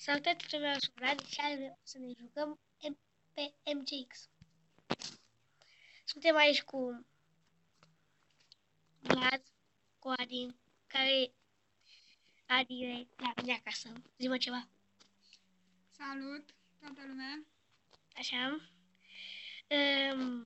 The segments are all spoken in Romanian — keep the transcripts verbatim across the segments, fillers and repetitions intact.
Salutare tuturor, eu sunt Vlad și azi o să ne jucăm pe M G X. Suntem aici cu Vlad, cu Adi, care Adi e la mine acasă. Zi-mă ceva. Salut, toată lumea! Așa. Um,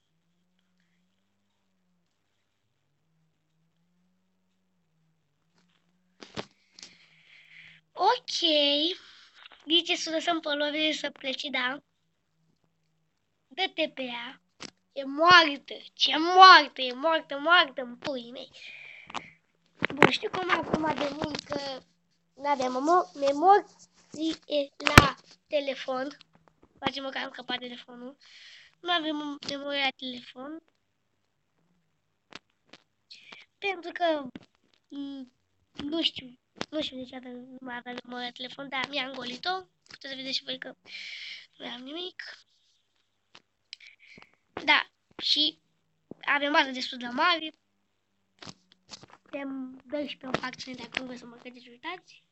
ok. Zice să lăsăm pe lovire să plece, da? Dă-te pe ea. E moartă. Ce moartă? E moartă, moartă în puii mei. Bun, știu cum acum de mult că n-aveam memorie la telefon. Facem că am scăpat telefonul. Nu avem memorie la telefon. Pentru că nu știu, nu știu de ce nu mai aveam memorie la telefon, dar mi-am golit-o. Puteți să vedeți și voi că nu am nimic. Da, și avem bază destul de mare. Suntem doisprezece în facțiune, dacă nu vreți să mă credeți, uitați.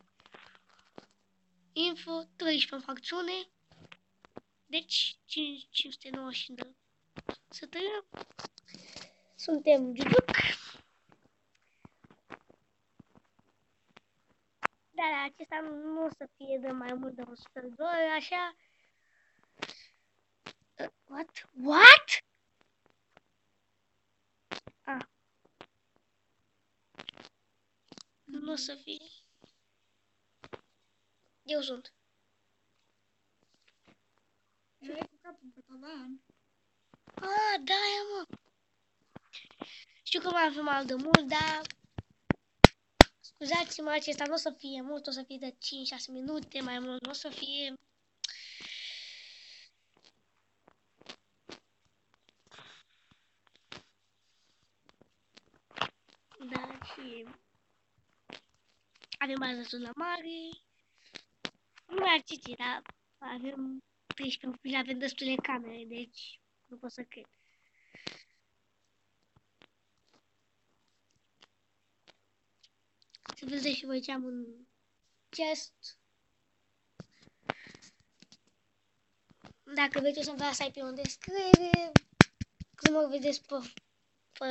Info, treisprezece în facțiune. Deci, cinci sute nouăzeci și cinci de să trăim. Suntem juduc. Dar acesta nu o să fie de mai mult de o sută de ore, așa. Uh, what? What? Ah. Nu o să fie. Eu sunt. Erai cu capul pe tavan. Ah, da, mă. Știu că m-am filmat de mult, dar scuzați-mă, acesta nu o să fie mult, o să fie de cinci șase minute, mai mult nu o să fie. Da, și avem bază destul de mare. Nu mai ar citi, dar avem treisprezece și avem destule camere, deci nu pot să cred. Să vedeți și voi ce am în chest. Dacă vreți, o să vă lasai pe o descriere. Când mă vedeți pe, pe,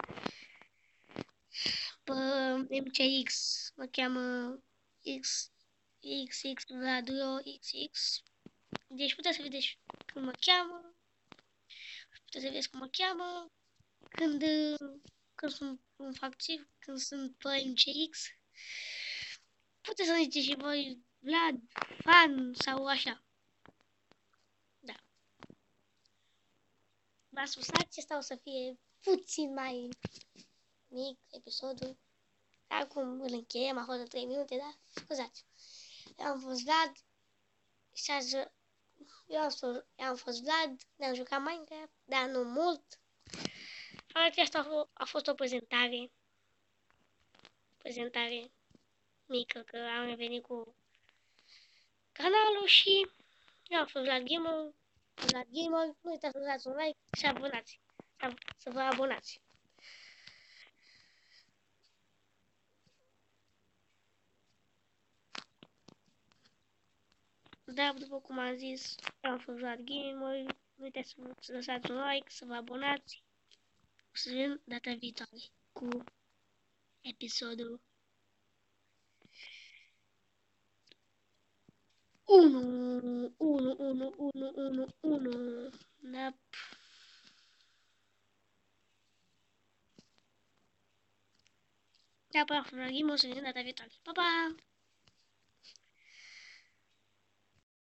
pe M C X, mă cheamă X, XX Radio X X. Deci puteți să vedeți cum mă cheamă. Puteți să vedeți cum mă cheamă. Când, când sunt în factiv, când sunt pe M C X. Puteți să ziceți și voi Vlad, fan sau așa. Da. V-am spus, acesta o să fie puțin mai mic episodul. Acum îl încheiem, a fost de trei minute, da? Scuzați. Eu am fost Vlad și azi, eu am fost, eu am fost Vlad, ne-am jucat Minecraft, dar nu mult. Aceasta a, fost, a fost o prezentare, prezentare mică, că am revenit cu canalul și eu am fost Vlad Gamer, Vlad Gamer, nu uitați să dați un like și abonați, să vă abonați. Da, după cum am zis, am fost Vlad Gamer, nu uitați să lăsați un like, să vă abonați. O să vedem data viitoare cu episodul unu, unu, unu, unu, unu, unu. Da. Da, până la urmă, o să vedem data viitoare. Pa, pa!